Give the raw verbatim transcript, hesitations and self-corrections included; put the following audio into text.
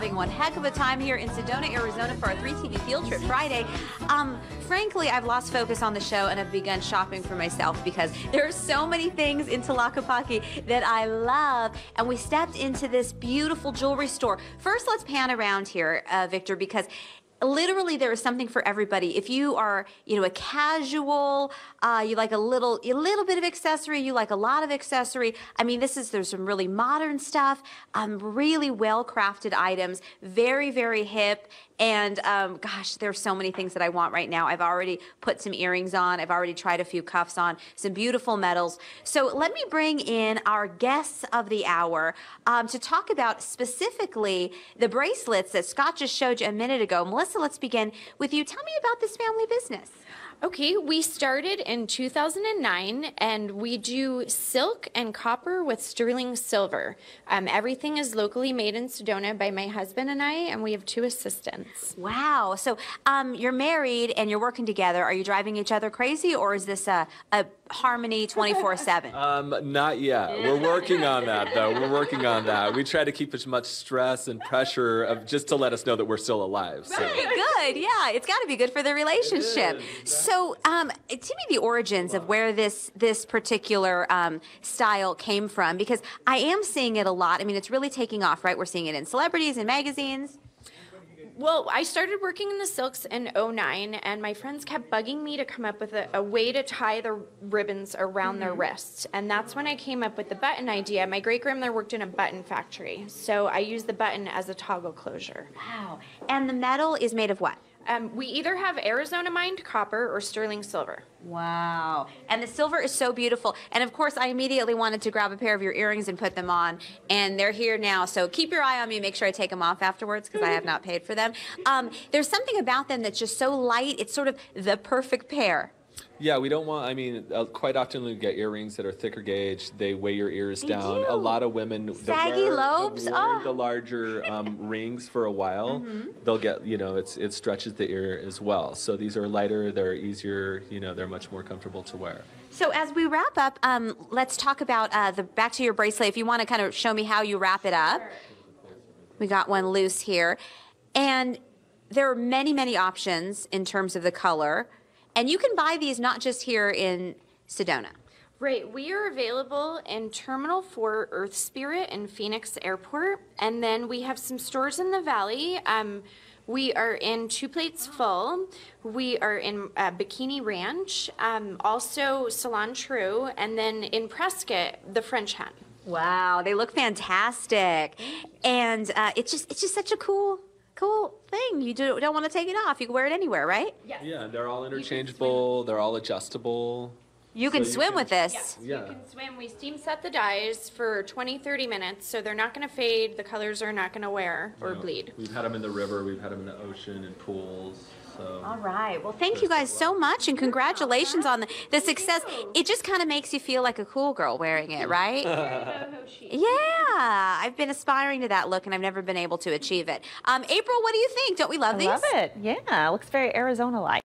having one heck of a time here in Sedona, Arizona for our three T V Field Trip Friday. Um, frankly, I've lost focus on the show and have begun shopping for myself because there are so many things in Tlaquepaque that I love. And we stepped into this beautiful jewelry store. First, let's pan around here, uh, Victor, because literally there is something for everybody. If you are, you know, a casual, uh, you like a little, a little bit of accessory, you like a lot of accessory. I mean, this is, there's some really modern stuff, um, really well-crafted items, very, very hip. And um, gosh, there's so many things that I want right now. I've already put some earrings on. I've already tried a few cuffs on, some beautiful medals. So let me bring in our guests of the hour um, to talk about specifically the bracelets that Scott just showed you a minute ago. Melissa, let's begin with you. Tell me about this family business. Okay, we started in two thousand nine, and we do silk and copper with sterling silver. Um, everything is locally made in Sedona by my husband and I, and we have two assistants. Wow. So um, you're married and you're working together. Are you driving each other crazy, or is this a, a harmony twenty-four seven? Um, not yet. We're working on that, though. We're working on that. We try to keep as much stress and pressure of just to let us know that we're still alive. So. Right, good. Yeah, it's got to be good for the relationship. So, um, tell me the origins of where this this particular um, style came from, because I am seeing it a lot. I mean, it's really taking off, right? We're seeing it in celebrities and magazines. Well, I started working in the silks in oh nine, and my friends kept bugging me to come up with a, a way to tie the ribbons around mm-hmm. their wrists. And that's when I came up with the button idea. My great-grandmother worked in a button factory, so I used the button as a toggle closure. Wow. And the metal is made of what? Um, we either have Arizona mined copper or sterling silver. Wow. And the silver is so beautiful. And of course, I immediately wanted to grab a pair of your earrings and put them on. And they're here now. So keep your eye on me. Make sure I take them off afterwards because I have not paid for them. Um, there's something about them that's just so light. It's sort of the perfect pair. Yeah, we don't want, I mean, uh, quite often we get earrings that are thicker gauge. They weigh your ears They down. do. A lot of women Saggy that wear, lobes. that wear Oh. the larger um, rings for a while, mm-hmm. they'll get, you know, it's it stretches the ear as well. So these are lighter, they're easier, you know, they're much more comfortable to wear. So as we wrap up, um, let's talk about uh, the back to your bracelet. If you want to kind of show me how you wrap it up. We got one loose here. And there are many, many options in terms of the color. And you can buy these not just here in Sedona. Right. We are available in Terminal four Earth Spirit in Phoenix Airport. And then we have some stores in the Valley. Um, we are in Two Plates Full. We are in uh, Bikini Ranch. Um, also Salon True. And then in Prescott, the French Hen. Wow, they look fantastic. And uh, it's just it's just such a cool cool thing. You do, don't want to take it off. You can wear it anywhere, right? Yes. Yeah, they're all interchangeable. They're all adjustable. You can So you swim can- with this. Yes, Yeah. you can swim. We steam set the dyes for twenty, thirty minutes, so they're not going to fade. The colors are not going to wear or You know, bleed. We've had them in the river. We've had them in the ocean and pools. So. All right. Well, thank you guys so much, and congratulations on the, the success. It just kind of makes you feel like a cool girl wearing it, right? Yeah. I've been aspiring to that look, and I've never been able to achieve it. Um, April, what do you think? Don't we love I these? love it. Yeah, it looks very Arizona-like.